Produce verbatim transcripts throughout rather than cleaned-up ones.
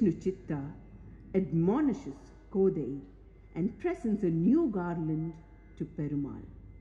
Vishnu Chitta admonishes Kodai and presents a new garland to Perumal.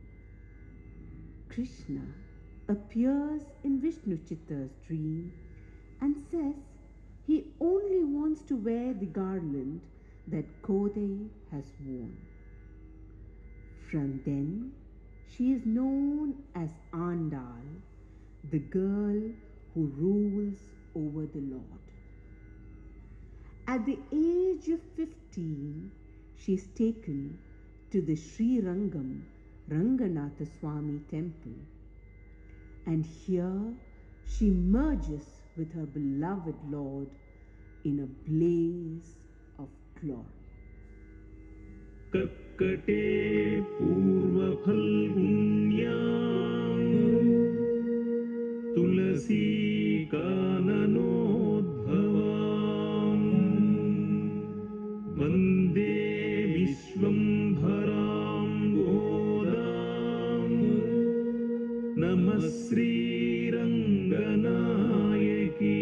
Krishna appears in Vishnu Chitta's dream and says he only wants to wear the garland that Kodai has worn. From then, she is known as Andal, the girl who rules over the Lord. At the age of fifteen, she is taken to the Sri Rangam Ranganatha Swamy temple, and here she merges with her beloved Lord in a blaze of glory. Kakkate purva phalgunyam tulasi kananodbhavam vande vishwambharam godam namah Sree Ranganayaki.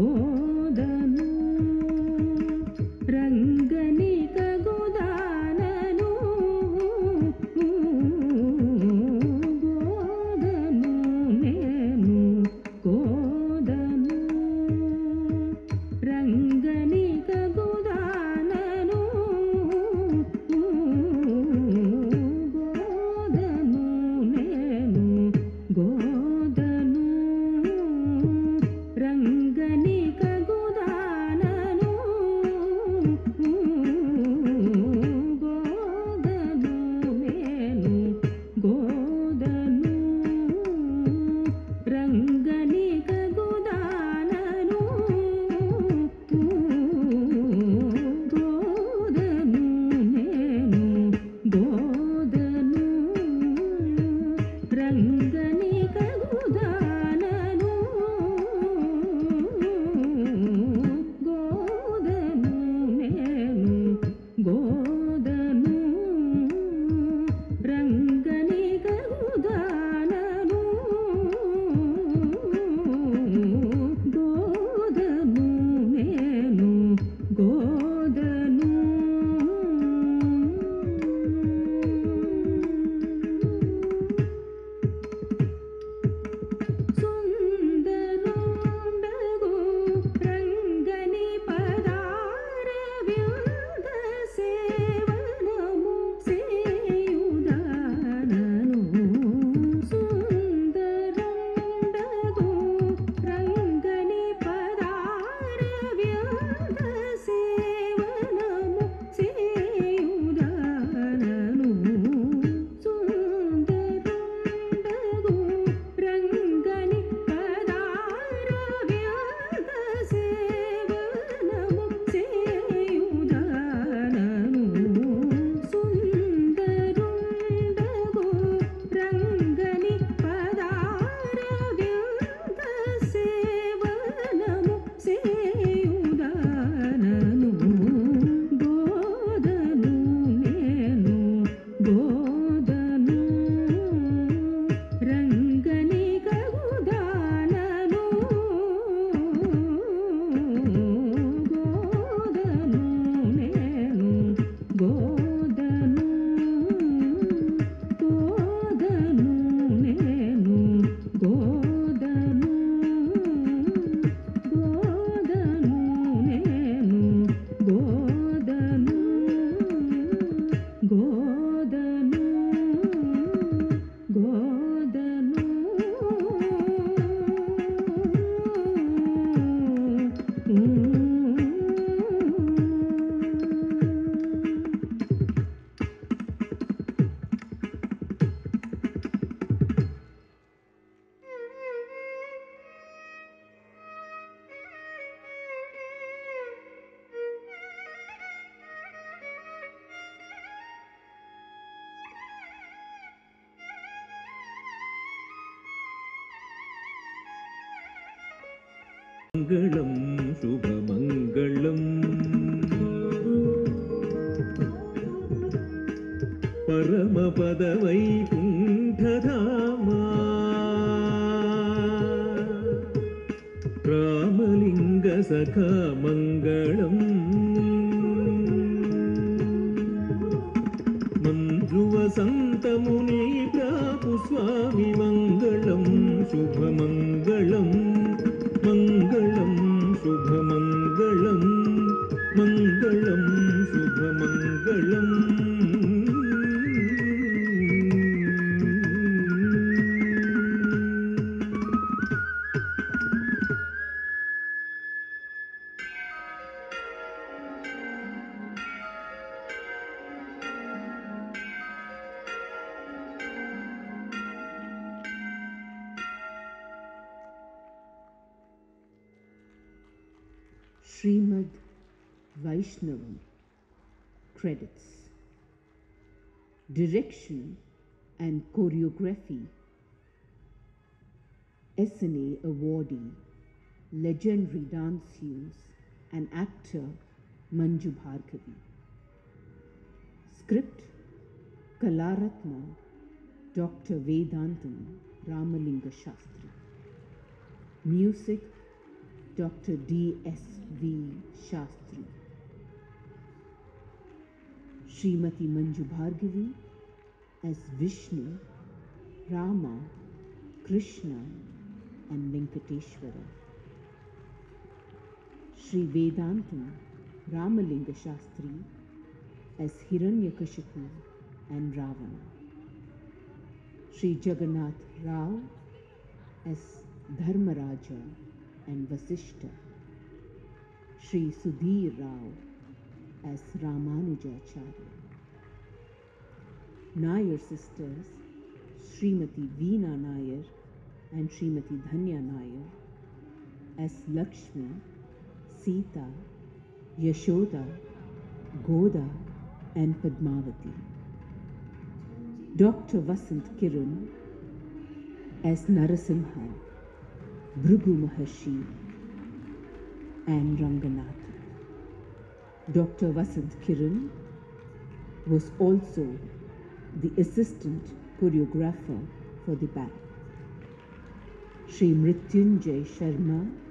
రంగనిక గోదాన मङ्गलं शुभमङ्गलम् परमपदवैकुण्ठधामा रामलिङ्गसखा मङ्गलम् मञ्जुवसन्तमुनि प्रापुस्वामि मङ्गलं शुभमङ्गलम् मङ्गलं शुभमङ्गलं मङ्गलं शुभमङ्गलम् Srimad Vaishnavam. Credits. Direction and choreography. S N A awardee, legendary dance muse and actor Manju Bhargavi. Script Kalaratna Doctor Vedantam Ramalinga Shastri. Music Doctor D S V Shastri. Srimati Manju Bhargavi as Vishnu, Rama, Krishna and Venkateshwara. Shri Vedantam Ramalinga Shastri as Hiranyakashipu and Ravana. Shri Jagannath Rao as Dharmaraja and Vasishta. Shri Sudhir Rao as Ramanujacharya. Nair sisters Srimati Veena Nair and Srimati Dhanya Nair as Lakshmi, Sita, Yashoda, Godha and Padmavati. Doctor Vasant Kiran as Narasimha, Bhrigu Maharshi and Ranganath. Doctor Vasant Kiran was also the assistant choreographer for the ballet. Shri Mrityunjay Sharma